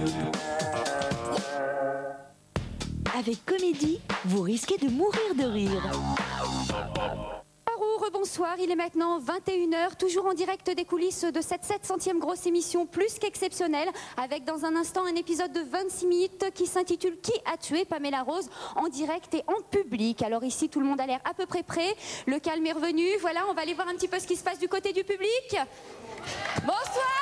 Avec Comédie, vous risquez de mourir de rire. Rebonsoir, il est maintenant 21h, toujours en direct des coulisses de cette 700e grosse émission plus qu'exceptionnelle, avec dans un instant un épisode de 26 minutes qui s'intitule Qui a tué Pamela Rose, en direct et en public. Alors ici, tout le monde a l'air à peu près prêt, le calme est revenu. Voilà, on va aller voir un petit peu ce qui se passe du côté du public. Bonsoir!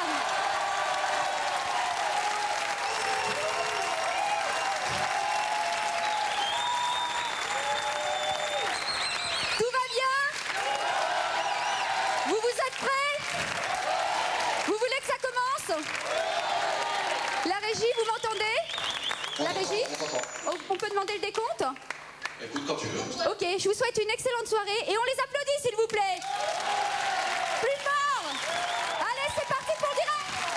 La régie, vous m'entendez? La régie? On peut demander le décompte? Écoute quand tu veux. Ok, je vous souhaite une excellente soirée et on les applaudit s'il vous plaît. Plus fort. Allez, c'est parti pour le direct.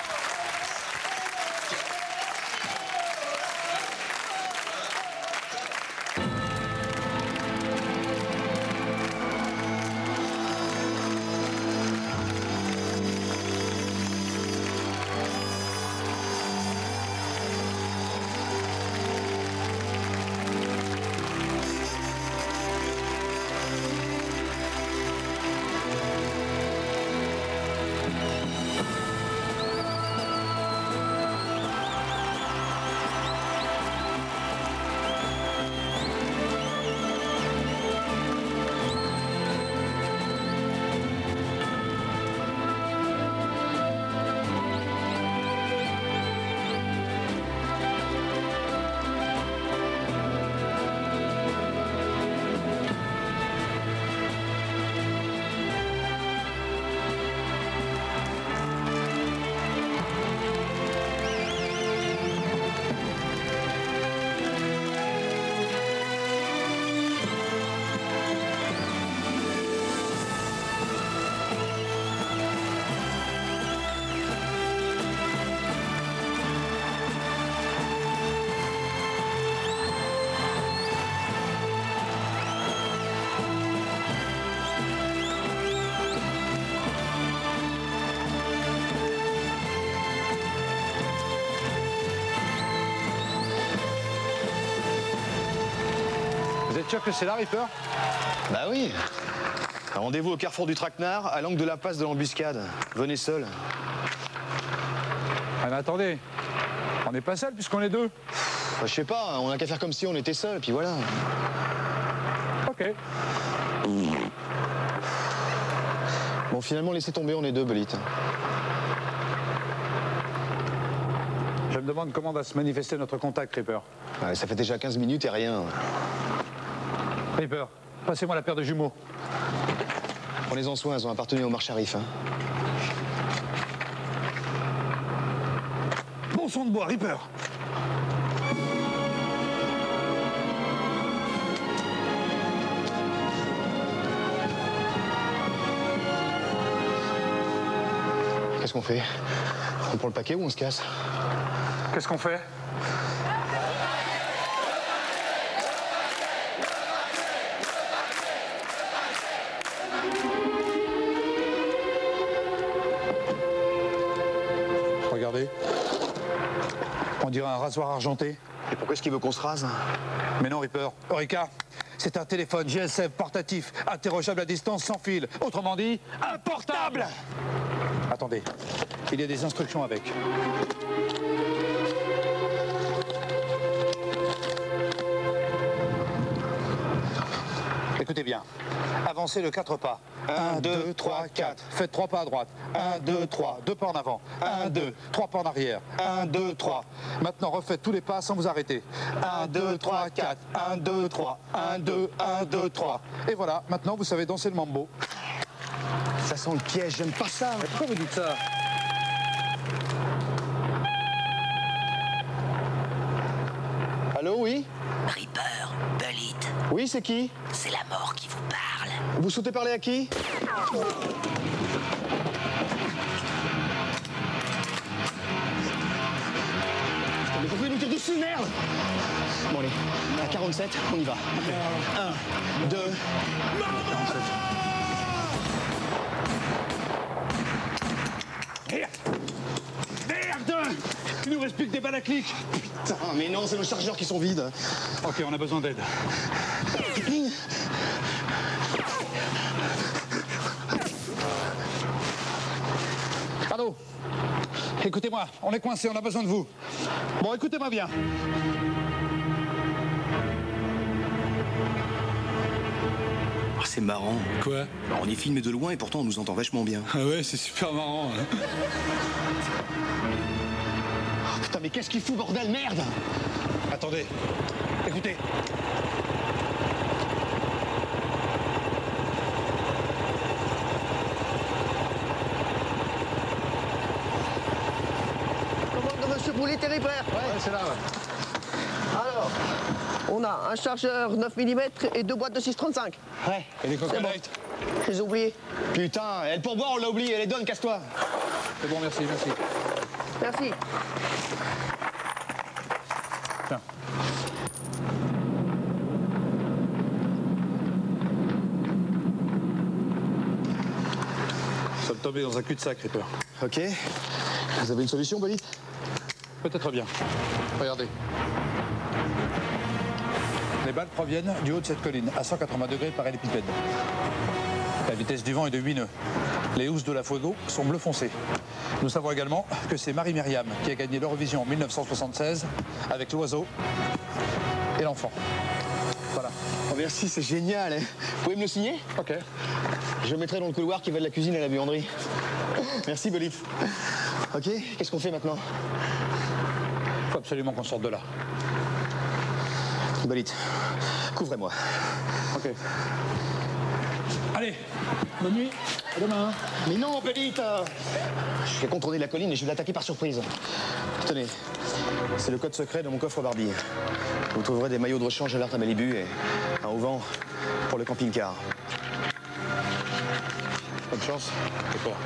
Vous êtes sûr que c'est là, Ripper? Bah oui. Rendez-vous au carrefour du Traquenard, à l'angle de la passe de l'embuscade. Venez seul. Ah, mais attendez, on n'est pas seul puisqu'on est deux. Bah, je sais pas, on n'a qu'à faire comme si on était seul, puis voilà. Ok. Bon, finalement, laissez tomber, on est deux, Belite. Je me demande comment va se manifester notre contact, Ripper. Ouais, ça fait déjà 15 minutes et rien. Ripper, passez-moi la paire de jumeaux. Prenez-en soin, elles ont appartenu au Marcharif. Hein. Bon son de bois, Ripper. Qu'est-ce qu'on fait? On prend le paquet ou on se casse? Qu'est-ce qu'on fait? Regardez. On dirait un rasoir argenté. Et pourquoi est-ce qu'il veut qu'on se rase? Mais non, Ripper. Eureka, c'est un téléphone GSM portatif, interrogeable à distance sans fil. Autrement dit, un portable! Attendez, il y a des instructions avec. Écoutez bien. Avancez de 4 pas. 1, 2, 3, 4. Faites 3 pas à droite. 1, 2, 3. 2 pas en avant. 1, 2. 3 pas en arrière. 1, 2, 3. Maintenant, refaites tous les pas sans vous arrêter. 1, 2, 3, 4. 1, 2, 3. 1, 2, 1, 2, 3. Et voilà, maintenant, vous savez danser le mambo. Ça sent le piège, j'aime pas ça. Mais pourquoi vous dites ça? Allô, oui? Ripper, Belite, Oui, c'est qui? c'est la mort qui vous parle. Vous souhaitez parler à qui? Mais vous pouvez nous dire dessus, merde! Bon, allez, à 47, on y va. 1, 2... 47. Merde! Il nous reste plus que des balles à clic. Putain, mais non, c'est nos chargeurs qui sont vides. Ok, on a besoin d'aide. Allô? Écoutez-moi, on est coincé, on a besoin de vous. Bon, écoutez-moi bien. Oh, c'est marrant. Quoi? Alors, on est filmé de loin et pourtant on nous entend vachement bien. Ah ouais, c'est super marrant. Hein. Oh, putain, mais qu'est-ce qu'il fout, bordel, merde! Attendez, écoutez. Commande de Monsieur Boulet, Terrible. Ouais, c'est là, ouais. Alors, on a un chargeur 9 mm et 2 boîtes de 6,35. Ouais. Et les coconuts? Je les ai oubliés. Putain, elle pour boire, on l'a oublié, elle est donne, casse-toi. C'est bon, merci, merci. Merci. Tiens. Nous sommes tombés dans un cul-de-sac, Ripper. Ok. Vous avez une solution, Bolide? Peut-être bien. Regardez. Les balles proviennent du haut de cette colline, à 180 degrés par ellipipède. La vitesse du vent est de 8 nœuds. Les housses de la Fuego sont bleu foncé. Nous savons également que c'est Marie-Myriam qui a gagné l'Eurovision en 1976 avec l'oiseau et l'enfant. Voilà. Oh, merci, c'est génial. Hein. Vous pouvez me le signer? Ok. Je le mettrai dans le couloir qui va de la cuisine à la buanderie. Merci, Bolide. Ok, qu'est-ce qu'on fait maintenant? Faut absolument qu'on sorte de là. Bolide, couvrez-moi. Ok. Allez, bonne nuit, à demain. Mais non, Bolide, je vais contourner la colline et je vais l'attaquer par surprise. Tenez, c'est le code secret de mon coffre Barbie. Vous trouverez des maillots de rechange alerte à Malibu et un auvent pour le camping-car. Bonne chance, c'est toi.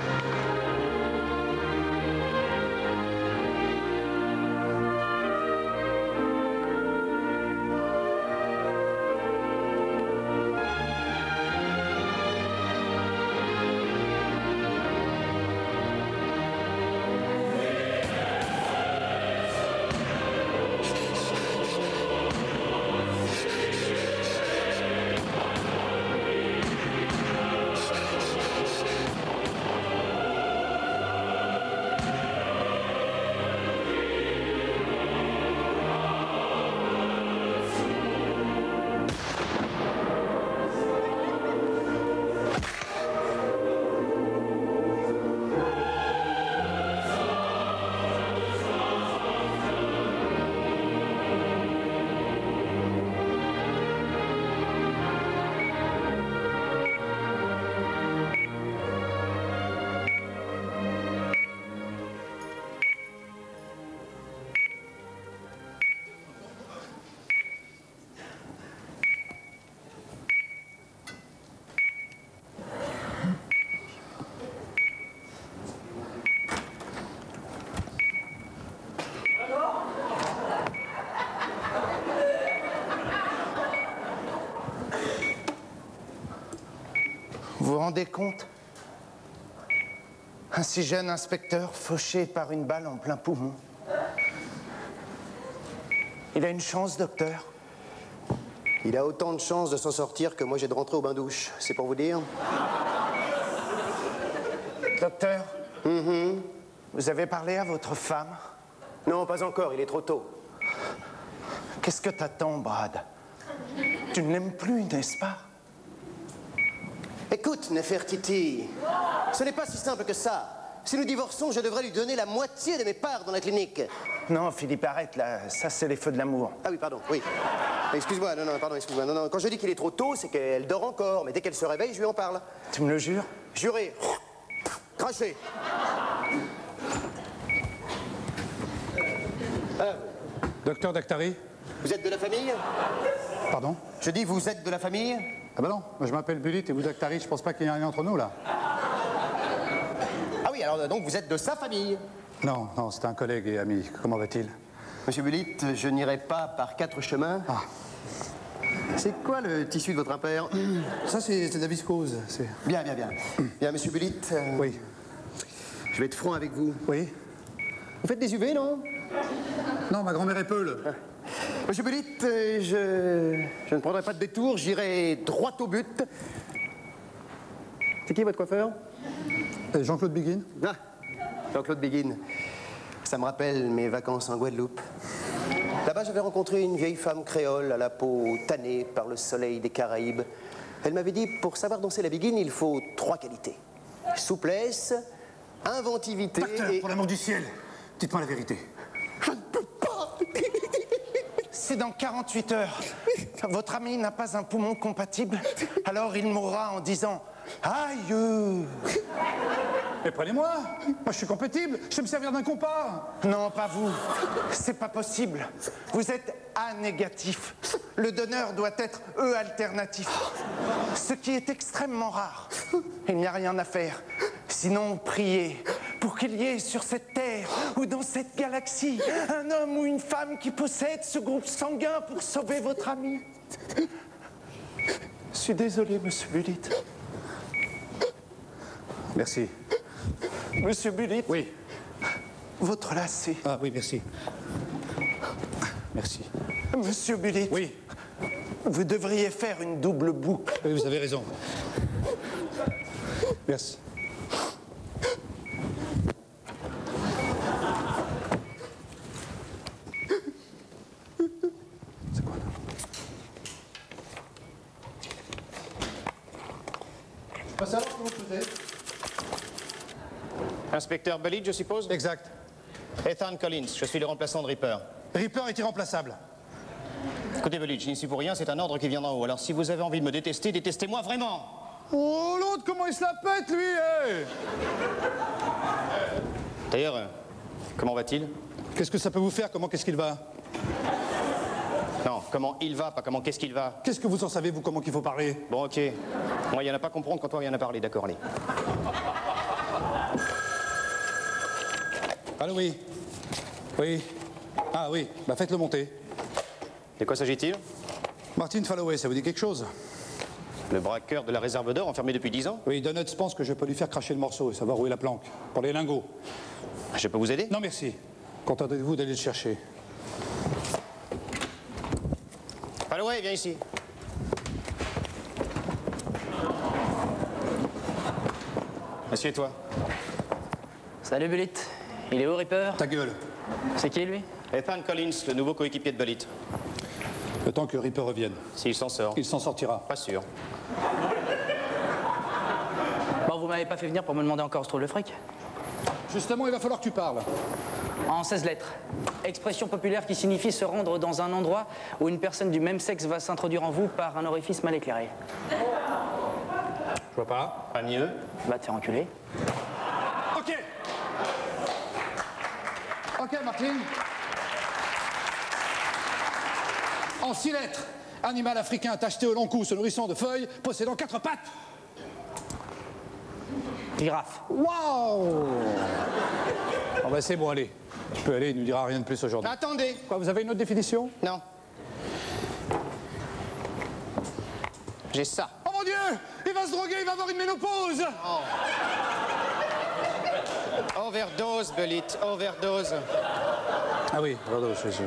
Vous vous rendez compte? Un si jeune inspecteur fauché par une balle en plein poumon. Il a une chance, docteur. Il a autant de chances de s'en sortir que moi j'ai de rentrer au bain-douche. C'est pour vous dire? Docteur, vous avez parlé à votre femme? Non, pas encore, il est trop tôt. Qu'est-ce que t'attends, Brad? Tu ne l'aimes plus, n'est-ce pas? Écoute, Nefertiti, ce n'est pas si simple que ça. Si nous divorçons, je devrais lui donner la moitié de mes parts dans la clinique. Non, Philippe, arrête, là. Ça, c'est les feux de l'amour. Ah oui, pardon, oui. Excuse-moi, excuse-moi. Non, quand je dis qu'il est trop tôt, c'est qu'elle dort encore. Mais dès qu'elle se réveille, je lui en parle. Tu me le jures? Juré. Craché. Docteur Daktari? Vous êtes de la famille? Pardon? Je dis, vous êtes de la famille? Ah ben non, moi je m'appelle Bulit et vous Daktari, je pense pas qu'il y ait rien entre nous là. Ah oui, alors donc vous êtes de sa famille? Non, c'est un collègue et ami. Comment va-t-il? Monsieur Bulit, je n'irai pas par 4 chemins. Ah. C'est quoi le tissu de votre impair? Ça c'est de la viscose. Bien. Bien, monsieur Bulit. Oui. Je vais être franc avec vous. Oui. Vous faites des UV, non? Non, ma grand-mère est Peule. Monsieur Bellit, je ne prendrai pas de détour, j'irai droit au but. C'est qui votre coiffeur? Jean-Claude Biguin. Ah, Jean-Claude Biguin. Ça me rappelle mes vacances en Guadeloupe. Là-bas, j'avais rencontré une vieille femme créole à la peau tannée par le soleil des Caraïbes. Elle m'avait dit, pour savoir danser la Biguine, il faut 3 qualités. Souplesse, inventivité Docteur, et... pour l'amour du ciel, dites-moi la vérité. Je ne peux pas. C'est dans 48 heures. Votre ami n'a pas un poumon compatible, alors il mourra en disant « Aïe !» Mais prenez-moi. Moi, je suis compatible. Je sais me servir d'un compas. Non, pas vous. C'est pas possible. Vous êtes A négatif. Le donneur doit être E alternatif. Ce qui est extrêmement rare. Il n'y a rien à faire. Sinon, priez pour qu'il y ait sur cette terre ou dans cette galaxie un homme ou une femme qui possède ce groupe sanguin pour sauver votre ami. Je suis désolé, monsieur Bullitt. Merci. Monsieur Bullitt. Oui. Votre lacet. Ah oui, merci. Merci. Monsieur Bullitt. Oui. Vous devriez faire une double boucle. Oui, vous avez raison. Merci. C'est quoi là? Pas savoir comment vous faisiez. Inspecteur Bullitt, je suppose? Exact. Ethan Collins, je suis le remplaçant de Reaper. Reaper est irremplaçable. Écoutez Bullitt, je n'y suis pour rien, c'est un ordre qui vient d'en haut. Alors si vous avez envie de me détester, détestez-moi vraiment. Oh, l'autre, comment il se la pète, lui, eh? D'ailleurs, comment va-t-il? Qu'est-ce que ça peut vous faire? Comment qu'est-ce qu'il va? Non, comment il va, pas comment qu'est-ce qu'il va. Qu'est-ce que vous en savez, vous, comment qu'il faut parler? Bon, ok. Moi, il y en a pas à comprendre quand toi, il y en a parlé, d'accord, allez. Allô, oui. Oui. Ah oui, bah faites-le monter. De quoi s'agit-il? Martin Falloway, ça vous dit quelque chose? Le braqueur de la réserve d'or, enfermé depuis 10 ans? Oui, Donuts pense que je peux lui faire cracher le morceau et savoir où est la planque. Pour les lingots. Je peux vous aider? Non, merci. Contentez-vous d'aller le chercher. Falloway, viens ici. Monsieur et toi? Salut Bullitt. Il est où Reaper? Ta gueule. C'est qui lui? Ethan Collins, le nouveau coéquipier de Bullitt. Le temps que Reaper revienne. S'il s'en sort. Il s'en sortira. Pas sûr. Bon, vous m'avez pas fait venir pour me demander encore où se trouve le fric? Justement, il va falloir que tu parles. En 16 lettres. Expression populaire qui signifie se rendre dans un endroit où une personne du même sexe va s'introduire en vous par un orifice mal éclairé. Je vois pas. Pas mieux. Va te faire enculer. Ok. Ok, Martin. En 6 lettres. Animal africain tacheté au long cou, se nourrissant de feuilles, possédant 4 pattes. Girafe. Waouh! Oh bah c'est bon, allez. Tu peux aller, il ne nous dira rien de plus aujourd'hui. Attendez. Quoi, vous avez une autre définition? Non. J'ai ça. Oh mon Dieu! Il va se droguer, il va avoir une ménopause! Overdose, Bullitt, overdose. Ah oui, overdose, oui.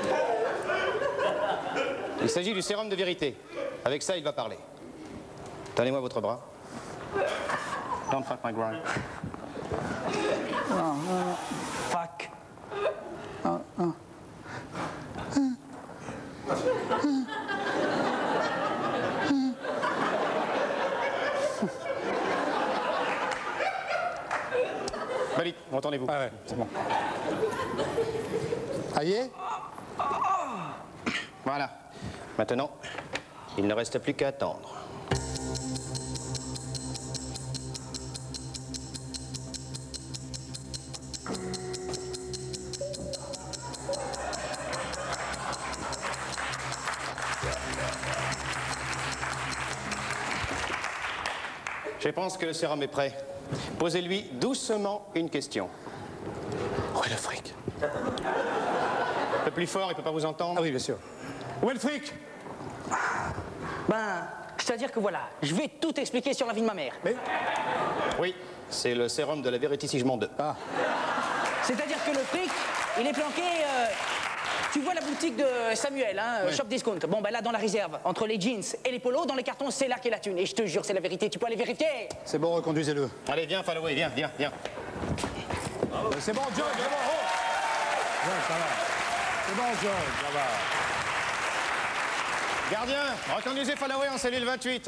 Il s'agit du sérum de vérité. Avec ça, il va parler. Donnez-moi votre bras. Don't fuck my groin. Fuck. Bullitt, entendez-vous? Ah ouais, c'est bon. Aïe? Voilà. Maintenant, il ne reste plus qu'à attendre. Je pense que le sérum est prêt. Posez-lui doucement une question. Où est le fric? Un peu plus fort, il ne peut pas vous entendre. Ah oui, bien sûr. Où est le fric? Ben, je tiens à dire que voilà, je vais tout expliquer sur la vie de ma mère. Mais... Oui, c'est le sérum de la véritissigement 2. Ah. C'est-à-dire que le fric, il est planqué... tu vois la boutique de Samuel, hein, Oui. Shop Discount. Bon, ben là, dans la réserve, entre les jeans et les polos, dans les cartons, c'est là qu'est la thune. Et je te jure, c'est la vérité, tu peux aller vérifier. C'est bon, reconduisez-le. Allez, viens, Falloway, viens, viens, viens. C'est bon, John, c'est bon. Oh. Ouais, ça va. C'est bon, John, ça va. Gardien, reconduisez Falloway en cellule 28.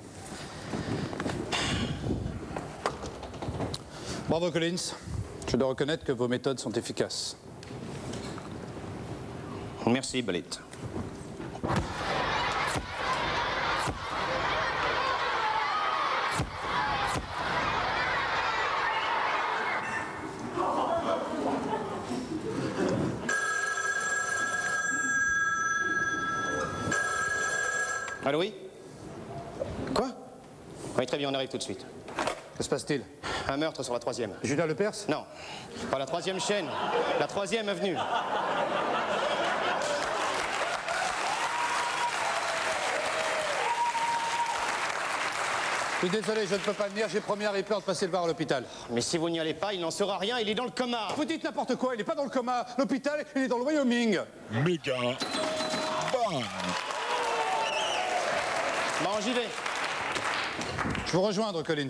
Bravo, Collins. Je dois reconnaître que vos méthodes sont efficaces. Merci, Bullitt. Allô, oui? Quoi? Oui, très bien, on arrive tout de suite. Que se passe-t-il? Un meurtre sur la 3e. Julien Lepers? Non, pas la 3e chaîne, la 3e avenue. Je suis désolé, je ne peux pas venir. J'ai promis à Ripper de passer le voir à l'hôpital. Mais si vous n'y allez pas, il n'en saura rien, il est dans le coma. Vous dites n'importe quoi, il n'est pas dans le coma. L'hôpital, il est dans le Wyoming. Méga. Bam. Bon, j'y vais. Je vous rejoindre, Collins.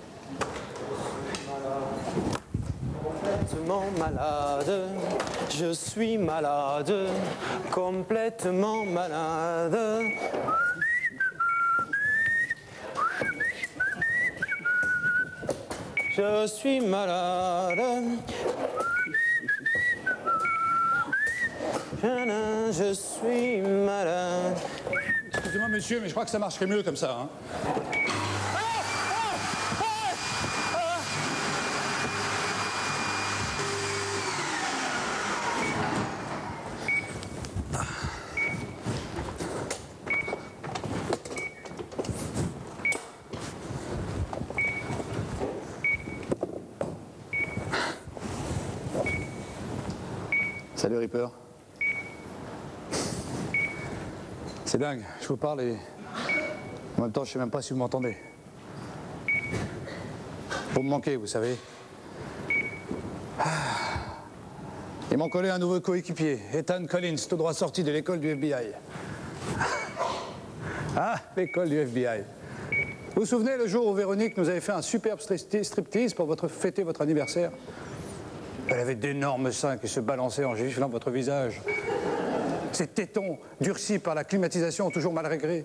Complètement malade, je suis malade, complètement malade. Je suis malade. Je suis malade. Excusez-moi, monsieur, mais je crois que ça marcherait mieux comme ça. Hein. Salut Ripper. C'est dingue, je vous parle et en même temps je sais même pas si vous m'entendez. Vous me manquez, vous savez. Ils m'ont collé un nouveau coéquipier, Ethan Collins, tout droit sorti de l'école du FBI. Ah, l'école du FBI. Vous vous souvenez le jour où Véronique nous avait fait un superbe striptease pour fêter votre anniversaire? Elle avait d'énormes seins qui se balançaient en giflant votre visage. Ses tétons, durcis par la climatisation, ont toujours mal réglé.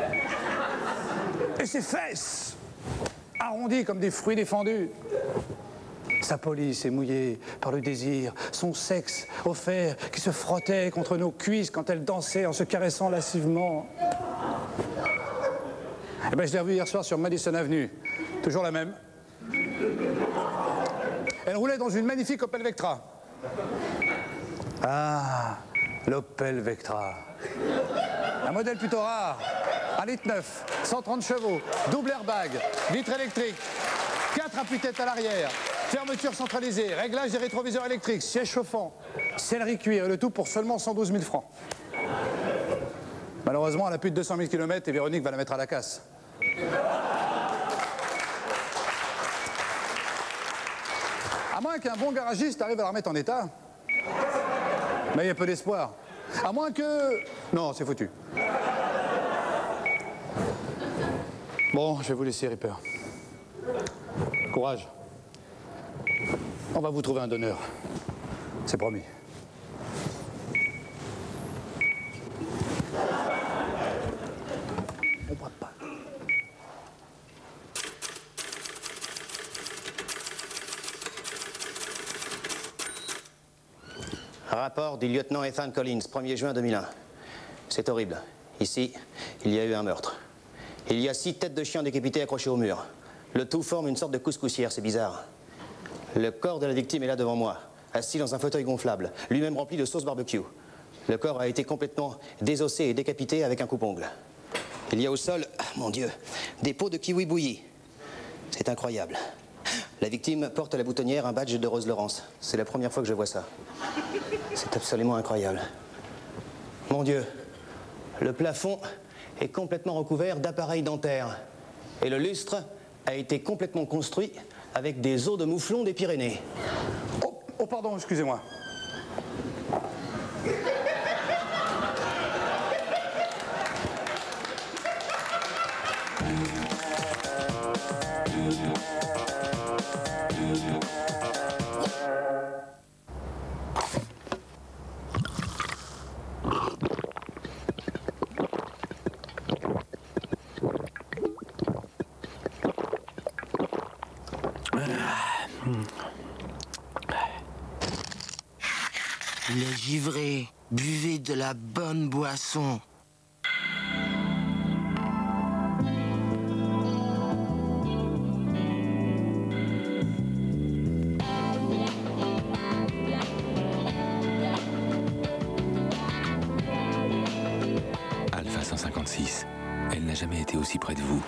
Et ses fesses, arrondies comme des fruits défendus. Sa police est mouillée par le désir, son sexe offert qui se frottait contre nos cuisses quand elle dansait en se caressant lascivement. Eh bien, je l'ai revue hier soir sur Madison Avenue. Toujours la même. Elle roulait dans une magnifique Opel Vectra. Ah, l'Opel Vectra. Un modèle plutôt rare. 1,9 litre, 130 chevaux, double airbag, vitre électrique, 4 appuis-têtes à l'arrière, fermeture centralisée, réglage des rétroviseurs électriques, siège chauffant, sellerie cuir, et le tout pour seulement 112 000 francs. Malheureusement, elle a plus de 200 000 km et Véronique va la mettre à la casse. À moins qu'un bon garagiste arrive à la remettre en état. Mais il y a peu d'espoir. À moins que... Non, c'est foutu. Bon, je vais vous laisser, Ripper. Courage. On va vous trouver un donneur. C'est promis. On voit pas. Rapport du lieutenant Ethan Collins, 1er juin 2001. C'est horrible. Ici, il y a eu un meurtre. Il y a 6 têtes de chiens décapitées accrochées au mur. Le tout forme une sorte de couscoussière, c'est bizarre. Le corps de la victime est là devant moi, assis dans un fauteuil gonflable, lui-même rempli de sauce barbecue. Le corps a été complètement désossé et décapité avec un coupe-ongle. Il y a au sol, mon Dieu, des pots de kiwi bouillis. C'est incroyable. La victime porte à la boutonnière un badge de Rose Laurence. C'est la première fois que je vois ça. C'est absolument incroyable. Mon Dieu, le plafond est complètement recouvert d'appareils dentaires. Et le lustre a été complètement construit avec des os de mouflon des Pyrénées. Oh, Oh, pardon, excusez-moi. Les givrés, buvez de la bonne boisson. Alpha 156, elle n'a jamais été aussi près de vous.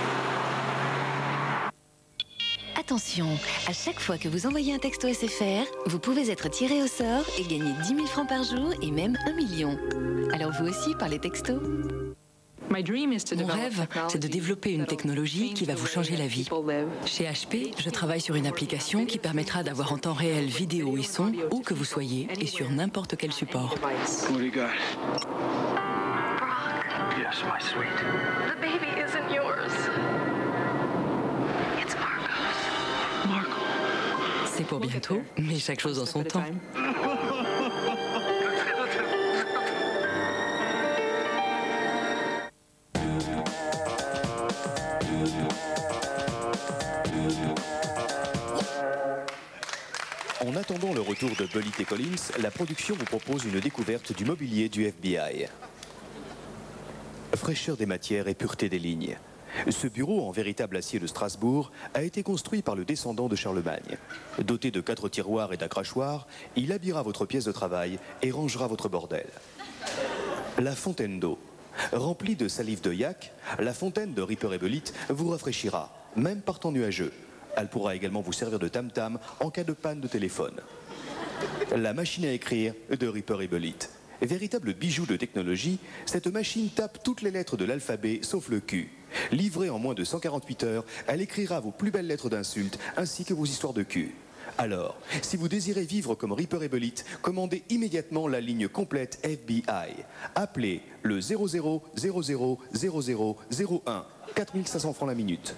Attention, à chaque fois que vous envoyez un texto SFR, vous pouvez être tiré au sort et gagner 10 000 francs par jour et même 1 million. Alors vous aussi, parlez texto. Mon rêve, c'est de développer une technologie qui va vous changer la vie. Chez HP, je travaille sur une application qui permettra d'avoir en temps réel vidéo et son, où que vous soyez, et sur n'importe quel support. Yes, my sweet. The baby isn't yours. It's Marco's. Marco. C'est pour bientôt, mais chaque chose en son temps. En attendant le retour de Bullitt et Collins, la production vous propose une découverte du mobilier du FBI. Fraîcheur des matières et pureté des lignes. Ce bureau en véritable acier de Strasbourg a été construit par le descendant de Charlemagne. Doté de 4 tiroirs et d'un crachoir, il habillera votre pièce de travail et rangera votre bordel. La fontaine d'eau. Remplie de salive de yak, la fontaine de Ripper et Bullitt vous rafraîchira, même par temps nuageux. Elle pourra également vous servir de tam-tam en cas de panne de téléphone. La machine à écrire de Ripper et Bullitt. Véritable bijou de technologie, cette machine tape toutes les lettres de l'alphabet sauf le Q. Livrée en moins de 148 heures, elle écrira vos plus belles lettres d'insultes ainsi que vos histoires de cul. Alors, si vous désirez vivre comme Ripper et Bullitt, commandez immédiatement la ligne complète FBI. Appelez le 00 00 00 01, 4500 francs la minute.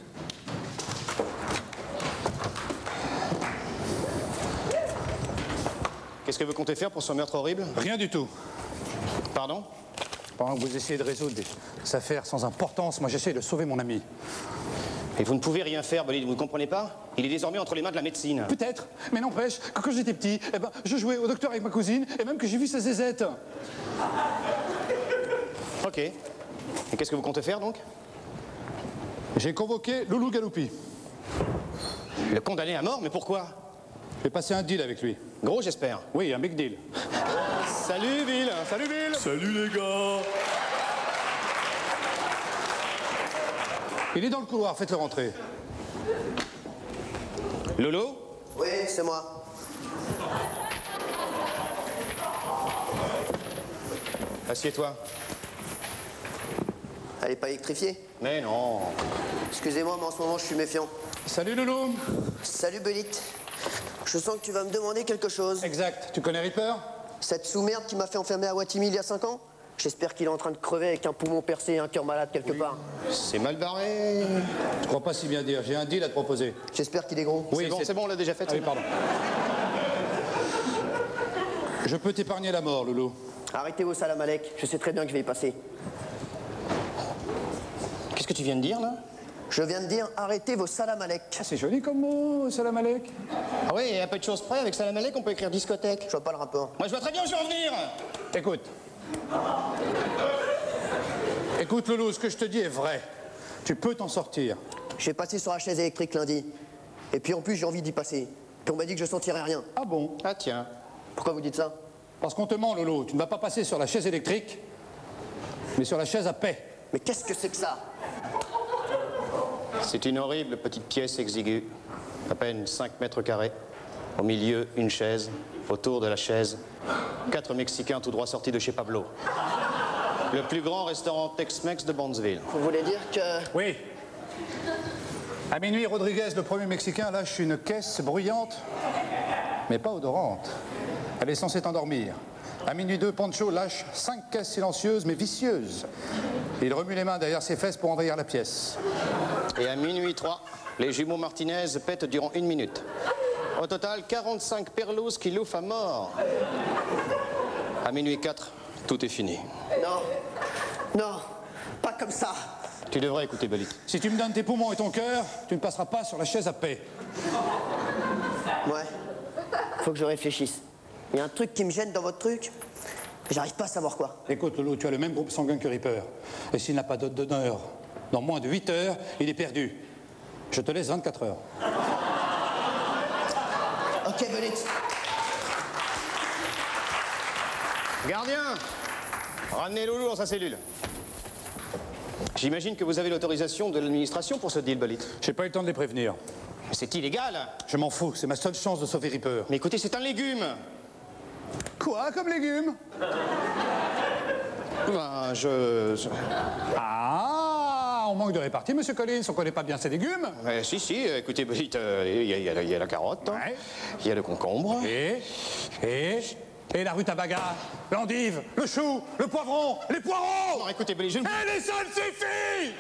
Qu'est-ce que vous comptez faire pour ce meurtre horrible? Rien du tout. Pardon? Pendant que vous essayez de résoudre des affaires sans importance, moi j'essaie de sauver mon ami. Et vous ne pouvez rien faire, Bullitt, vous ne comprenez pas? Il est désormais entre les mains de la médecine. Peut-être, mais n'empêche que quand j'étais petit, je jouais au docteur avec ma cousine et même que j'ai vu sa zézette. Ok. Et qu'est-ce que vous comptez faire donc? J'ai convoqué Loulou Galoupi. Le condamné à mort, mais pourquoi? Je vais passer un deal avec lui. Gros, j'espère. Oui, un big deal. Salut, Bill. Salut, Bill. Salut, les gars. Il est dans le couloir, faites-le rentrer. Lolo? Oui, c'est moi. Assieds-toi. Elle est pas électrifiée? Mais non. Excusez-moi, mais en ce moment, je suis méfiant. Salut, Loulou. Salut, Bullitt. Je sens que tu vas me demander quelque chose. Exact. Tu connais Ripper? Cette sous-merde qui m'a fait enfermer à Watimi il y a 5 ans? J'espère qu'il est en train de crever avec un poumon percé et un cœur malade quelque part. C'est mal barré. Je crois pas si bien dire. J'ai un deal à te proposer. J'espère qu'il est gros. Oui, c'est bon, on l'a déjà fait. Ah oui, pardon. Je peux t'épargner la mort, Loulou. Arrêtez vos salam alek. Je sais très bien que je vais y passer. Qu'est-ce que tu viens de dire, là? Je viens de dire arrêtez vos salam alek. Ah, c'est joli comme mot, salam alek. Ah oui, et à peu de choses près, avec salam alek, on peut écrire discothèque. Je vois pas le rapport. Moi, je vois très bien où je vais en venir. Écoute. Écoute, Loulou, ce que je te dis est vrai. Tu peux t'en sortir. J'ai passé sur la chaise électrique lundi. Et puis en plus, j'ai envie d'y passer. Puis on m'a dit que je sentirais rien. Ah bon? Ah tiens. Pourquoi vous dites ça? Parce qu'on te ment, Loulou. Tu ne vas pas passer sur la chaise électrique, mais sur la chaise à paix. Mais qu'est-ce que c'est que ça? C'est une horrible petite pièce exiguë, à peine 5 mètres carrés. Au milieu, une chaise. Autour de la chaise, 4 Mexicains tout droit sortis de chez Pablo. Le plus grand restaurant Tex-Mex de Bandsville. Vous voulez dire que... Oui. À minuit, Rodriguez, le premier Mexicain, lâche une caisse bruyante mais pas odorante. Elle est censée t'endormir. À minuit 2, Pancho lâche 5 caisses silencieuses mais vicieuses. Il remue les mains derrière ses fesses pour envahir la pièce. Et à minuit 3, les jumeaux Martinez pètent durant 1 minute. Au total, 45 perlos qui louffent à mort. À minuit 4, tout est fini. Non, non, pas comme ça. Tu devrais écouter Belit. Si tu me donnes tes poumons et ton cœur, tu ne passeras pas sur la chaise à paix. Ouais, faut que je réfléchisse. Il y a un truc qui me gêne dans votre truc. J'arrive pas à savoir quoi. Écoute, Lolo, tu as le même groupe sanguin que Ripper. Et s'il n'a pas d'autre donneur, dans moins de 8 heures, il est perdu. Je te laisse 24 heures. Ok, Belit. Gardien, ramenez Loulou dans sa cellule. J'imagine que vous avez l'autorisation de l'administration pour ce deal, Belit. J'ai pas eu le temps de les prévenir. Mais c'est illégal. Je m'en fous, c'est ma seule chance de sauver Ripper. Mais écoutez, c'est un légume. Quoi comme légume? Ben, Ah, on manque de répartie, monsieur Collins, on connaît pas bien ces légumes. Si, écoutez, Belit, il y a la carotte, ouais. Il y a le concombre. Et la rutabaga, l'endive, le chou, le poivron, les poireaux. Non, écoutez, Belit, je ne... Et les sols suffit.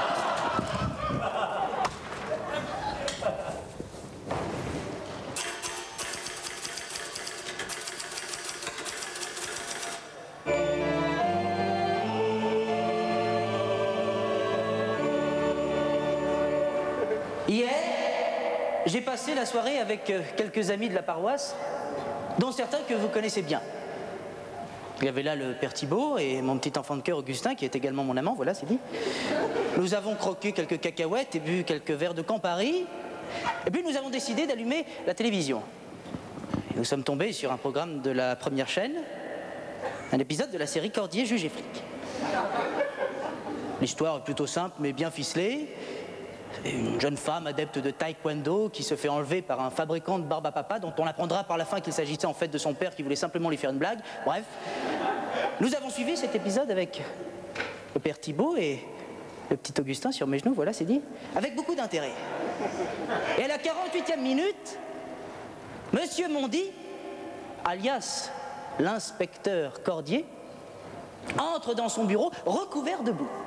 Hier, j'ai passé la soirée avec quelques amis de la paroisse, dont certains que vous connaissez bien. Il y avait là le père Thibault et mon petit enfant de cœur Augustin, qui est également mon amant, voilà, c'est dit. Nous avons croqué quelques cacahuètes et bu quelques verres de Campari. Et puis nous avons décidé d'allumer la télévision. Et nous sommes tombés sur un programme de la première chaîne, un épisode de la série Cordier, juge et flic. L'histoire est plutôt simple mais bien ficelée. Une jeune femme adepte de taekwondo qui se fait enlever par un fabricant de barbe à papa dont on apprendra par la fin qu'il s'agissait en fait de son père qui voulait simplement lui faire une blague. Bref, nous avons suivi cet épisode avec le père Thibault et le petit Augustin sur mes genoux, voilà, c'est dit, avec beaucoup d'intérêt. Et à la 48e minute, Monsieur Mondi, alias l'inspecteur Cordier, entre dans son bureau recouvert de boue.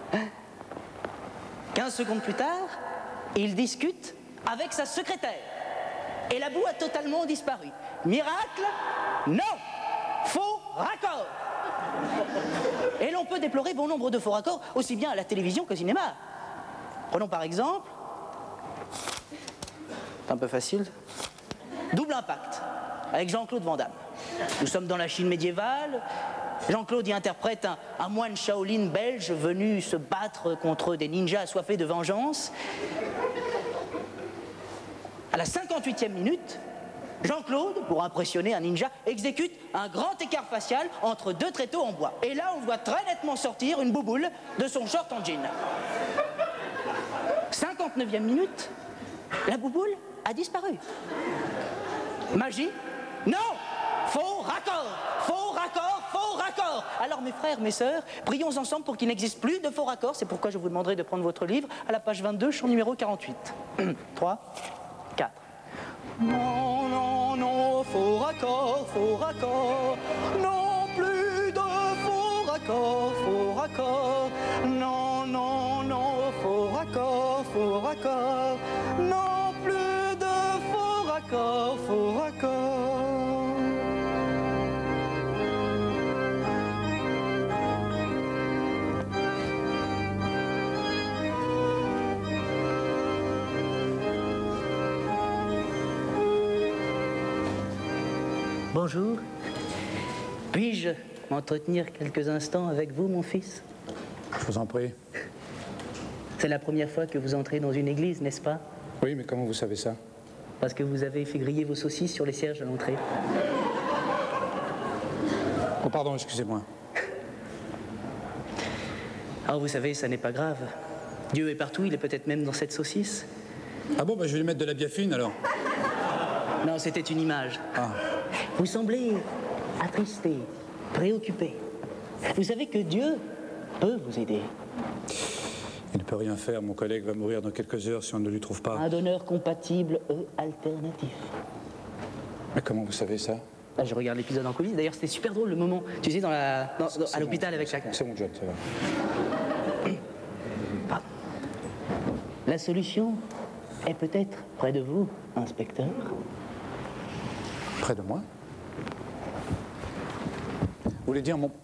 15 secondes plus tard, il discute avec sa secrétaire. Et la boue a totalement disparu. Miracle? Non! Faux raccord! Et l'on peut déplorer bon nombre de faux raccords, aussi bien à la télévision qu'au cinéma. Prenons par exemple... C'est un peu facile. Double Impact, avec Jean-Claude Van Damme. Nous sommes dans la Chine médiévale. Jean-Claude y interprète un moine Shaolin belge venu se battre contre des ninjas assoiffés de vengeance. À la 58e minute, Jean-Claude, pour impressionner un ninja, exécute un grand écart facial entre deux tréteaux en bois. Et là, on voit très nettement sortir une bouboule de son short en jean. 59e minute, la bouboule a disparu. Magie? Non! Faux raccord! Faux raccord! Faux raccord! Alors mes frères, mes sœurs, prions ensemble pour qu'il n'existe plus de faux raccords. C'est pourquoi je vous demanderai de prendre votre livre à la page 22, champ numéro 48. 3, 4. Non, non, non, faux raccord, faux raccord. Non plus de faux raccord, faux raccord. Non, non, non, faux raccord, faux raccord. Non plus de faux raccord, faux raccord. Bonjour. Puis-je m'entretenir quelques instants avec vous, mon fils? Je vous en prie. C'est la première fois que vous entrez dans une église, n'est-ce pas? Oui, mais comment vous savez ça? Parce que vous avez fait griller vos saucisses sur les cierges à l'entrée. Oh, pardon, excusez-moi. Alors, vous savez, ça n'est pas grave. Dieu est partout, il est peut-être même dans cette saucisse. Ah bon, bah, je vais lui mettre de la biafine, alors. Non, c'était une image. Ah. Vous semblez attristé, préoccupé. Vous savez que Dieu peut vous aider. Il ne peut rien faire, mon collègue va mourir dans quelques heures si on ne lui trouve pas. Un donneur compatible, alternatif. Mais comment vous savez ça? Là, je regarde l'épisode en coulisses. D'ailleurs, c'était super drôle le moment, tu sais, à l'hôpital avec chaque... C'est mon job, ça va. Pardon. La solution est peut-être près de vous, inspecteur. Près de moi? Vous voulez dire mon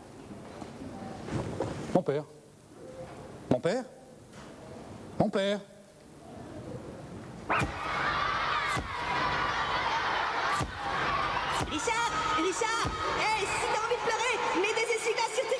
père? Mon père? Mon père? Richard, hey, si t'as envie de pleurer, mets des essuie-glaces sur tes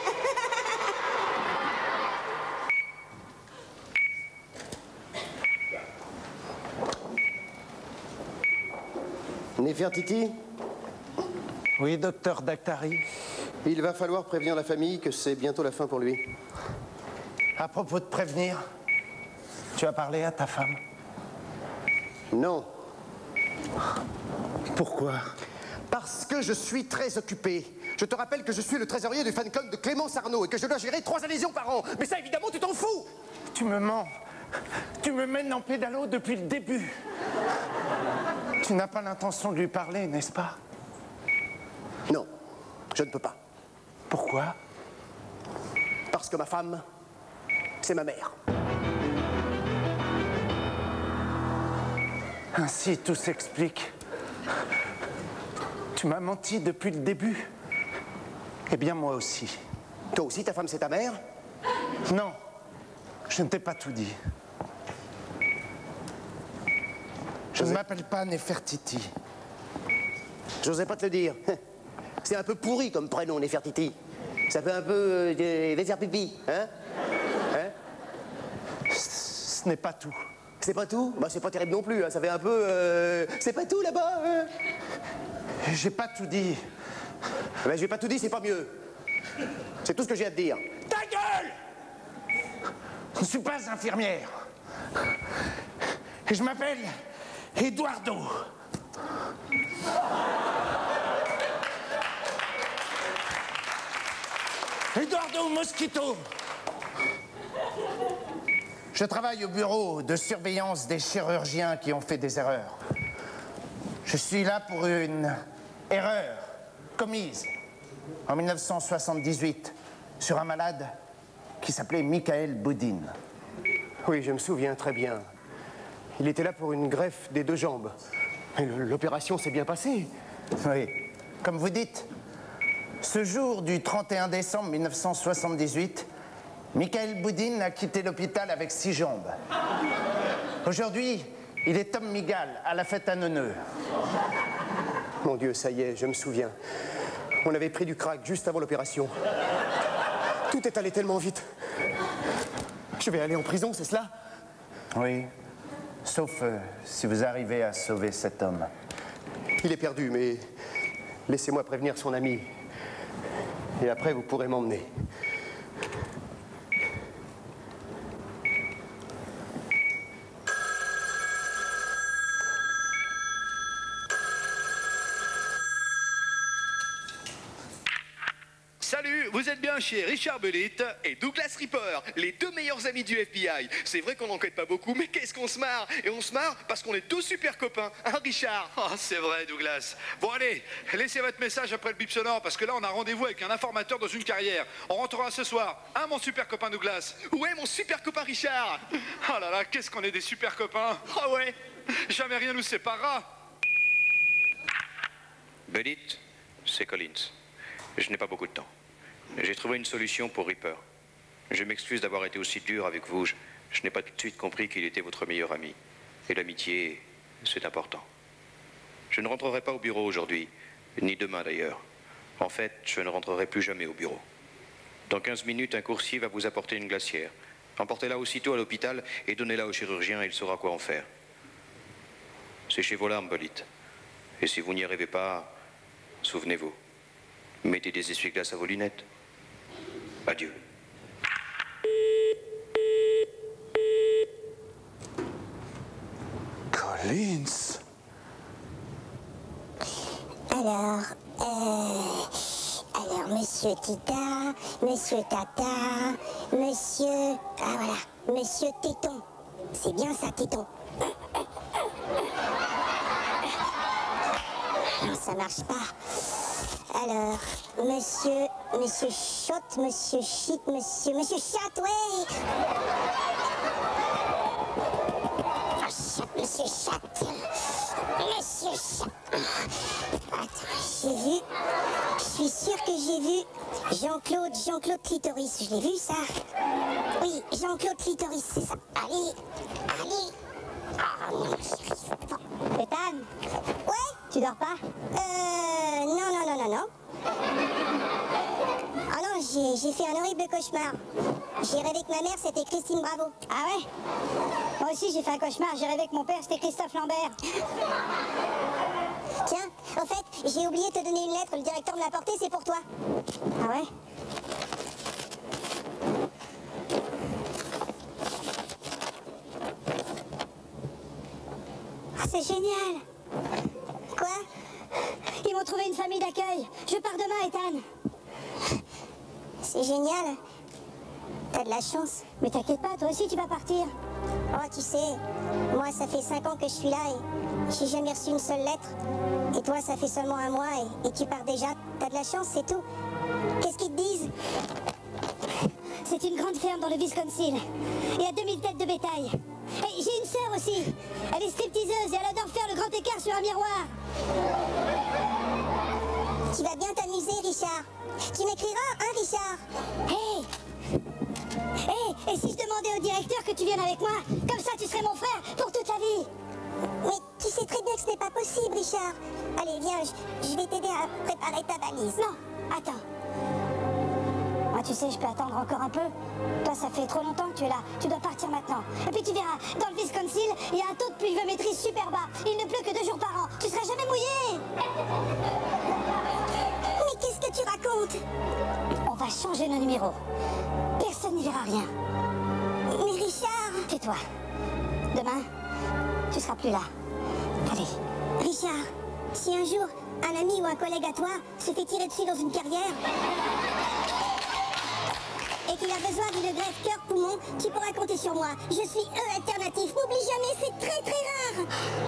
lunettes. Néfertiti? Oui, docteur Daktari. Il va falloir prévenir la famille que c'est bientôt la fin pour lui. À propos de prévenir, tu as parlé à ta femme? Non. Pourquoi? Parce que je suis très occupé. Je te rappelle que je suis le trésorier du fan club de Clémence Arnaud et que je dois gérer 3 adhésions par an. Mais ça, évidemment, tu t'en fous. Tu me mens. Tu me mènes en pédalo depuis le début. Tu n'as pas l'intention de lui parler, n'est-ce pas? Non, je ne peux pas. Pourquoi? Parce que ma femme, c'est ma mère. Ainsi, tout s'explique. Tu m'as menti depuis le début. Eh bien, moi aussi. Toi aussi, ta femme, c'est ta mère? Non, je ne t'ai pas tout dit. Je ne m'appelle pas Néfertiti. J'osais pas te le dire. C'est un peu pourri comme prénom, Néfertiti. Ça fait un peu Vézère Pipi, hein? Ce n'est pas tout. C'est pas tout? Bah, c'est pas terrible non plus, hein. Ça fait un peu... C'est pas tout, là-bas, hein? J'ai pas tout dit. Ben, j'ai pas tout dit, c'est pas mieux. C'est tout ce que j'ai à te dire. Ta gueule! Je ne suis pas infirmière. Et je m'appelle Eduardo. Eduardo Mosquito. Je travaille au bureau de surveillance des chirurgiens qui ont fait des erreurs. Je suis là pour une erreur commise en 1978 sur un malade qui s'appelait Michael Boudin. Oui, je me souviens très bien. Il était là pour une greffe des 2 jambes. Et l'opération s'est bien passée. Oui, comme vous dites, ce jour du 31 décembre 1978, Michael Boudin a quitté l'hôpital avec 6 jambes. Aujourd'hui, il est Tom Migal à la fête à Neuneu. Mon Dieu, ça y est, je me souviens. On avait pris du crack juste avant l'opération. Tout est allé tellement vite. Je vais aller en prison, c'est cela? Oui, sauf si vous arrivez à sauver cet homme. Il est perdu, mais laissez-moi prévenir son ami. Et après, vous pourrez m'emmener. Salut, vous êtes bien chez Richard Belite et Douglas Ripper, les 2 meilleurs amis du FBI. C'est vrai qu'on n'enquête pas beaucoup, mais qu'est-ce qu'on se marre? Et on se marre parce qu'on est 2 super copains, hein Richard? Oh, c'est vrai Douglas. Bon allez, laissez votre message après le bip sonore parce que là on a rendez-vous avec un informateur dans une carrière. On rentrera ce soir, hein mon super copain Douglas? Ouais, mon super copain Richard. Oh là là, qu'est-ce qu'on est des super copains. Ah ouais. Jamais rien nous séparera. Belite, c'est Collins. Je n'ai pas beaucoup de temps. J'ai trouvé une solution pour Ripper. Je m'excuse d'avoir été aussi dur avec vous. Je n'ai pas tout de suite compris qu'il était votre meilleur ami. Et l'amitié, c'est important. Je ne rentrerai pas au bureau aujourd'hui, ni demain d'ailleurs. En fait, je ne rentrerai plus jamais au bureau. Dans 15 minutes, un coursier va vous apporter une glacière. Emportez-la aussitôt à l'hôpital et donnez-la au chirurgien, il saura quoi en faire. Séchez vos larmes, Belite. Et si vous n'y arrivez pas, souvenez-vous. Mettez des essuie-glaces à vos lunettes. Adieu. Collins. Alors, monsieur Tita, monsieur Tata, monsieur... Ah voilà, monsieur Téton. C'est bien ça, Téton. Non, ça marche pas. Alors, monsieur Shot, monsieur Shit, monsieur Chat, ouais. Ah, Chat, monsieur Chat. Monsieur Chat. Attends, j'ai vu. Je suis sûre que j'ai vu Jean-Claude Clitoris. Je l'ai vu, ça. Oui, Jean-Claude Clitoris, c'est ça. Allez. Ah non, j'y arrive pas. Ethan? Ouais? Tu dors pas? Non. Ah non, j'ai fait un horrible cauchemar. J'ai rêvé que ma mère, c'était Christine Bravo. Ah ouais? Moi aussi, j'ai fait un cauchemar. J'ai rêvé que mon père, c'était Christophe Lambert. Tiens, en fait, j'ai oublié de te donner une lettre. Le directeur me l'a apportée, c'est pour toi. Ah ouais? Ah, c'est génial. Quoi? Ils m'ont trouvé une famille d'accueil. Je pars demain, Ethan. C'est génial. T'as de la chance. Mais t'inquiète pas, toi aussi tu vas partir. Oh, tu sais, moi ça fait 5 ans que je suis là et j'ai jamais reçu une seule lettre. Et toi, ça fait seulement 1 mois et tu pars déjà. T'as de la chance, c'est tout. Qu'est-ce qu'ils te disent? C'est une grande ferme dans le Wisconsin. Il y a 2000 têtes de bétail. Et j'ai une sœur aussi. Elle est stripteaseuse et elle adore faire le grand écart sur un miroir. Tu vas bien t'amuser, Richard. Tu m'écriras, hein, Richard? Hé! Et si je demandais au directeur que tu viennes avec moi? Comme ça, tu serais mon frère pour toute la vie. Mais tu sais très bien que ce n'est pas possible, Richard. Allez, viens, je vais t'aider à préparer ta valise. Non, attends. Moi, tu sais, je peux attendre encore un peu. Toi, ça fait trop longtemps que tu es là. Tu dois partir maintenant. Et puis tu verras, dans le Wisconsin, il y a un taux de pluviométrie super bas. Il ne pleut que 2 jours par an. Tu seras jamais mouillé. Mais qu'est-ce que tu racontes? On va changer nos numéros. Personne n'y verra rien. Mais Richard... Tais-toi. Demain, tu seras plus là. Allez. Richard, si un jour, un ami ou un collègue à toi se fait tirer dessus dans une carrière et qu'il a besoin d'une greffe cœur-poumon, tu pourras compter sur moi. Je suis E alternatif. N'oublie jamais, c'est très très rare.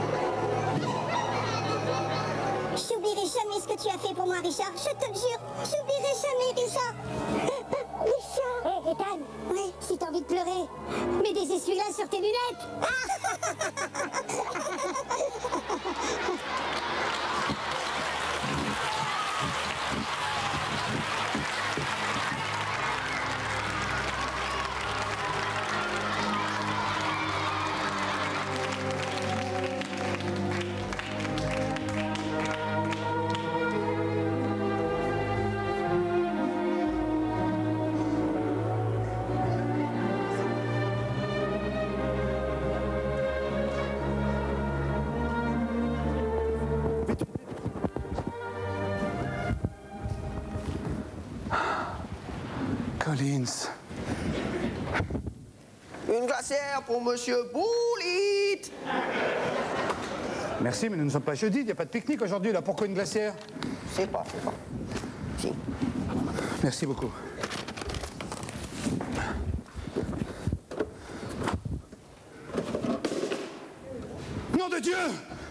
J'oublierai jamais ce que tu as fait pour moi, Richard. Je te le jure. J'oublierai jamais, Richard. Richard. Hé, Ethan. Oui. Si t'as envie de pleurer, mets des essuie-glaces sur tes lunettes. Collins. Une glacière pour Monsieur Boulit. Merci, mais nous ne sommes pas jeudi, il n'y a pas de pique-nique aujourd'hui, là. Pourquoi une glacière? C'est pas. Si. Merci beaucoup. Nom de Dieu!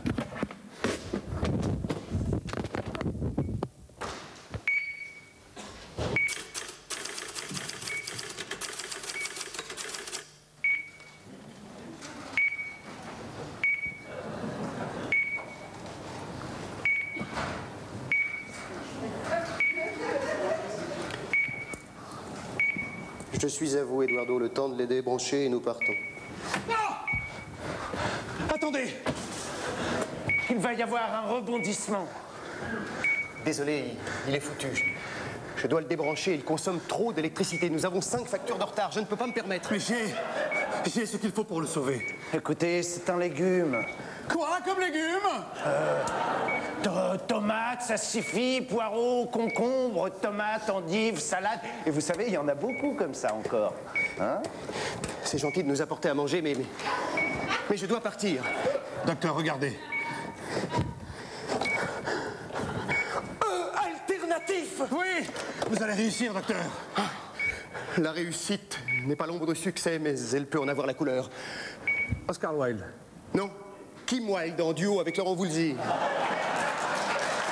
Je suis à vous, Eduardo. Le temps de les débrancher et nous partons. Non! Attendez! Il va y avoir un rebondissement. Désolé, il est foutu. Je dois le débrancher, il consomme trop d'électricité. Nous avons 5 factures de retard, je ne peux pas me permettre. Mais j'ai ce qu'il faut pour le sauver. Écoutez, c'est un légume. Quoi comme légume? Tomates, ça suffit, poireaux, concombres, tomates, endives, salades. Et vous savez, il y en a beaucoup comme ça encore. Hein? C'est gentil de nous apporter à manger, mais je dois partir. Docteur, regardez. Alternatif! Oui! Vous allez réussir, docteur. La réussite n'est pas l'ombre de succès, mais elle peut en avoir la couleur. Oscar Wilde. Non, Kim Wilde en duo avec Laurent Voulzy.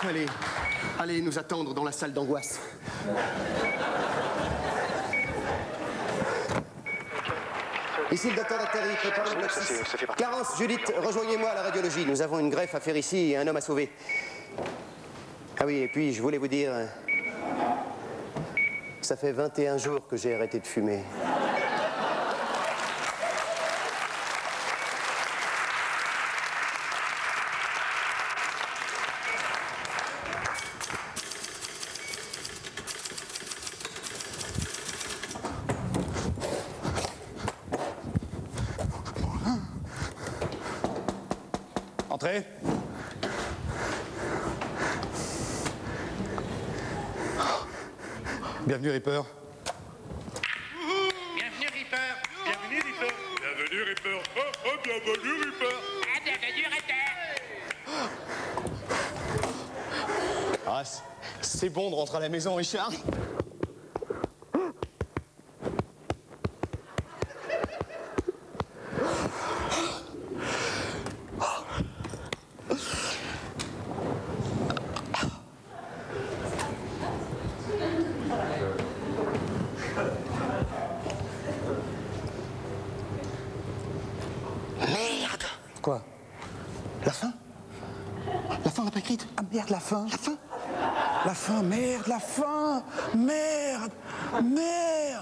Allez nous attendre dans la salle d'angoisse. Ici le docteur Datteri, préparez le bloc 6. Clarence, Judith, rejoignez-moi à la radiologie. Nous avons une greffe à faire ici et un homme à sauver. Ah oui, et puis je voulais vous dire... Ça fait 21 jours que j'ai arrêté de fumer. Entrez. Bienvenue, Reaper. Bienvenue, Reaper. Bienvenue, Reaper. Bienvenue, Reaper. Oh, bienvenue, Reaper. Bienvenue, Reaper. Ah, c'est bon de rentrer à la maison, Richard. Quoi? La fin? La fin, on l'a pas écrite? Ah merde, la fin? La fin? La fin, merde, la fin! Merde! Merde!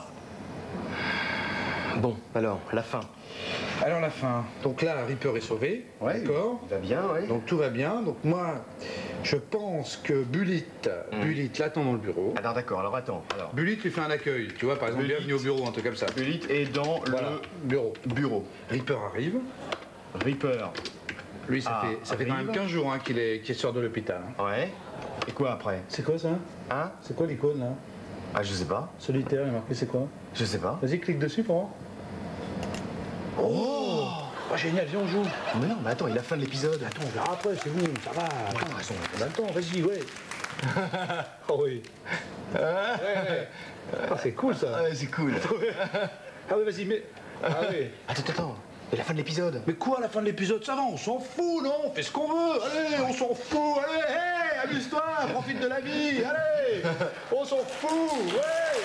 Bon, alors, la fin. Alors la fin. Donc là, Reaper est sauvé, d'accord. Il va bien, oui. Donc tout va bien. Donc moi, je pense que Bullitt l'attend dans le bureau. Alors d'accord, alors attends. Alors. Bullitt lui fait un accueil, tu vois, par exemple, bienvenue au bureau, un truc comme ça. Bullitt est dans le bureau. Reaper arrive. Reaper. Lui, ça fait quand même 15 jours hein, qu'il sort de l'hôpital. Hein. Ouais. Et quoi après? C'est quoi ça? Hein? C'est quoi l'icône là? Ah, je sais pas. Solitaire, il est marqué, c'est quoi? Je sais pas. Vas-y, clique dessus pour voir. Oh, génial, viens, on joue. Mais non, mais attends, il a la fin de l'épisode. Attends, on verra après, c'est vous, ça va. Attends, on a le temps, vas-y, ouais. Oh oui. Ouais. Ah, c'est cool ça. Ouais, c'est cool. Ah oui, vas-y, mais. Ah oui. Attends. Et la fin de l'épisode. Mais quoi, la fin de l'épisode? Ça va, on s'en fout, non? On fait ce qu'on veut. Allez, on s'en fout. Allez, hey, amuse-toi, profite de la vie. Allez, on s'en fout, ouais.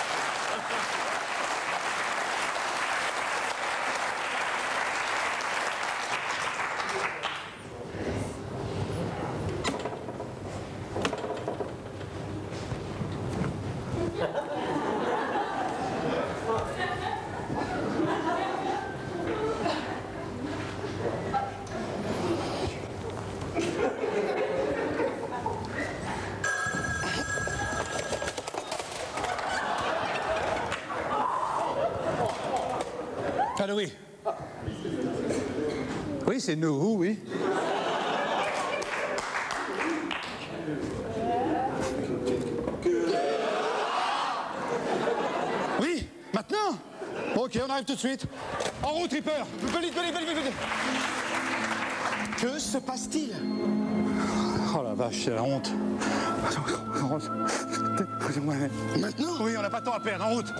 Allô, oui. Oui, c'est nous, oui. Oui, maintenant? Ok, on arrive tout de suite. En route, Reaper. Vite. Que se passe-t-il? Oh la vache, c'est la honte. Excusez-moi. Maintenant? Oui, on n'a pas de temps à perdre, en route.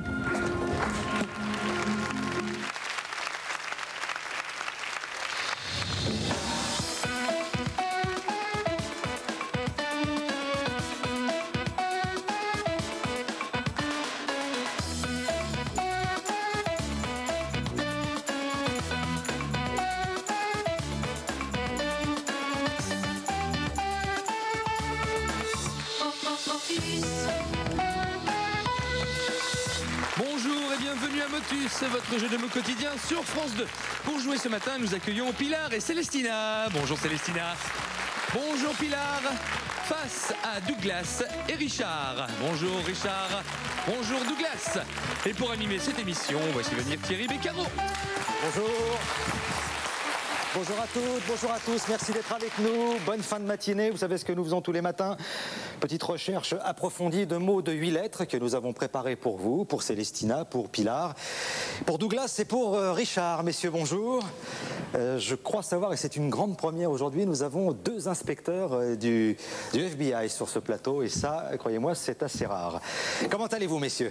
Bonjour et bienvenue à Motus, c'est votre jeu de mots quotidien sur France 2. Pour jouer ce matin, nous accueillons Pilar et Célestina. Bonjour Célestina. Bonjour Pilar. Face à Douglas et Richard. Bonjour Richard. Bonjour Douglas. Et pour animer cette émission, voici venir Thierry Beccaro. Bonjour. Bonjour à toutes, bonjour à tous, merci d'être avec nous. Bonne fin de matinée, vous savez ce que nous faisons tous les matins. Petite recherche approfondie de mots de 8 lettres que nous avons préparés pour vous, pour Célestina, pour Pilar, pour Douglas et pour Richard. Messieurs, bonjour. Je crois savoir, et c'est une grande première aujourd'hui, nous avons 2 inspecteurs du FBI sur ce plateau, et ça, croyez-moi, c'est assez rare. Comment allez-vous, messieurs?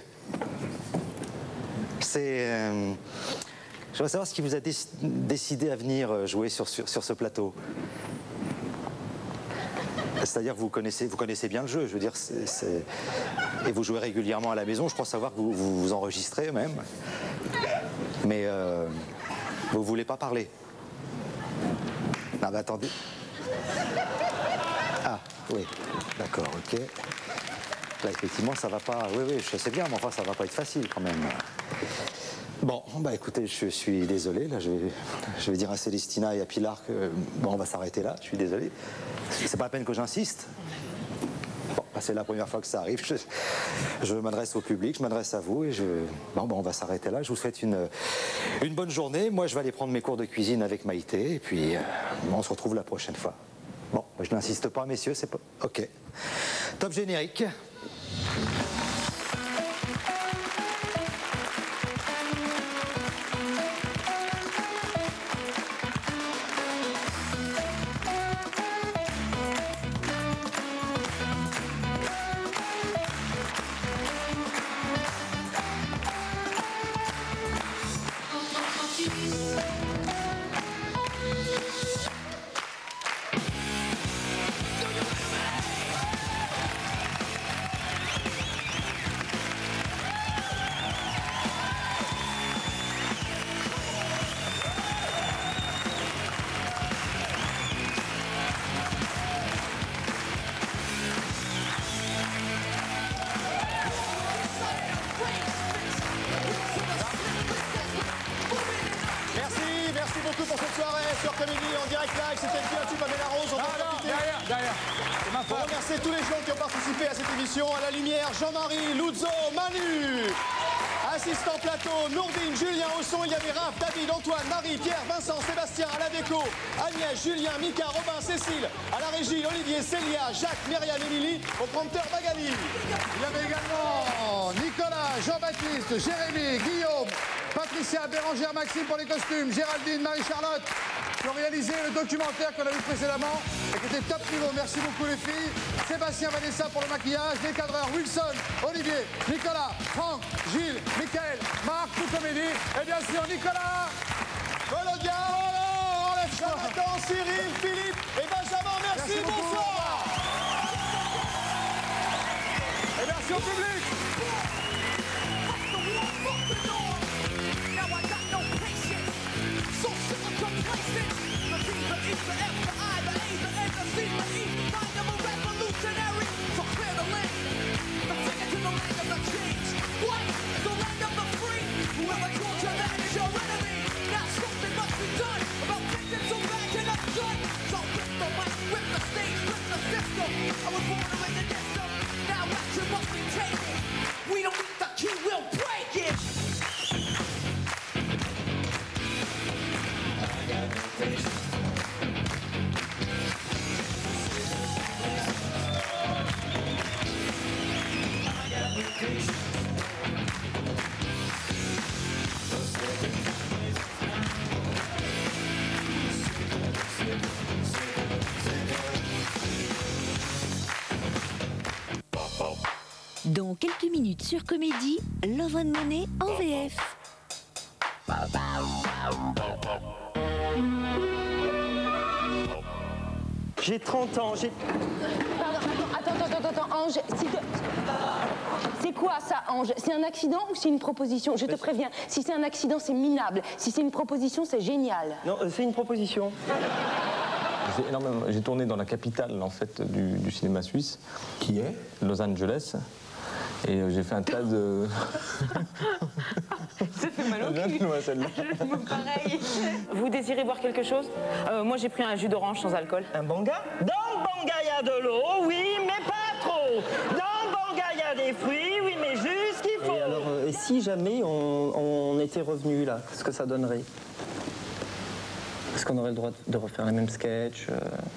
Je voudrais savoir ce qui vous a décidé à venir jouer sur ce plateau. C'est-à-dire que vous connaissez bien le jeu, je veux dire, et vous jouez régulièrement à la maison, je crois savoir que vous enregistrez même, mais vous voulez pas parler. Ah bah attendez. Ah oui, d'accord, ok. Là effectivement ça va pas, oui, je sais bien, mais enfin ça va pas être facile quand même. Bon, bah écoutez, je suis désolé, là je vais dire à Célestina et à Pilar que bon, on va s'arrêter là, je suis désolé. C'est pas la peine que j'insiste. Bon, bah, c'est la première fois que ça arrive, je m'adresse au public, je m'adresse à vous et bon, on va s'arrêter là, je vous souhaite une bonne journée. Moi je vais aller prendre mes cours de cuisine avec Maïté et puis on se retrouve la prochaine fois. Bon, je n'insiste pas messieurs, c'est pas... Ok. Top générique. Jean-Marie, Luzo, Manu. Assistant plateau, Nourdine, Julien au son, il y avait Raph, David, Antoine, Marie, Pierre, Vincent, Sébastien, à la déco, Agnès, Julien, Mika, Robin, Cécile, à la régie, Olivier, Célia, Jacques, Myriam, Émilie, au prompteur Magali. Il y avait également Nicolas, Jean-Baptiste, Jérémy, Guillaume, Patricia, Bérangère, Maxime pour les costumes, Géraldine, Marie-Charlotte qui ont réalisé le documentaire qu'on a vu précédemment et qui était top niveau. Merci beaucoup les filles. Sébastien, Vanessa pour le maquillage, les cadreurs Wilson, Olivier, Nicolas, Franck, Gilles, Michael, Marc, tout comédie et bien sûr Nicolas, Claudia, Jonathan, Cyril, Philippe et Benjamin, merci bonsoir. Et merci au public. Dans quelques minutes sur Comédie, Love and Money en VF. J'ai 30 ans, j'ai... Attends, Ange, c'est quoi ça, Ange? C'est un accident ou c'est une proposition? Je te préviens, si c'est un accident, c'est minable. Si c'est une proposition, c'est génial. Non, c'est une proposition. J'ai tourné dans la capitale en fait du cinéma suisse, qui est Los Angeles, et j'ai fait un tas de. Ça fait mal au cul. Pareil. Vous désirez boire quelque chose? Moi, j'ai pris un jus d'orange sans alcool. Un banga? Dans le banga, il y a de l'eau, oui, mais pas trop. Dans le banga, il y a des fruits, oui, mais juste qu'il faut. Et alors, si jamais on était revenu là, qu'est-ce que ça donnerait? Est-ce qu'on aurait le droit de refaire les mêmes sketchs?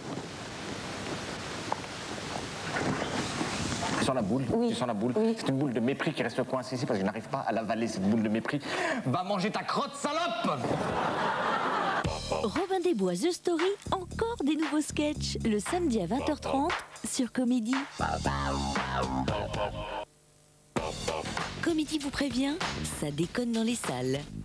Tu sens la boule? Oui. Tu sens la boule? Oui. C'est une boule de mépris qui reste coincée ici parce que je n'arrive pas à l'avaler, cette boule de mépris. Va manger ta crotte, salope! Robin des Bois The Story, encore des nouveaux sketchs, le samedi à 20h30 sur Comédie. Comédie vous prévient, ça déconne dans les salles.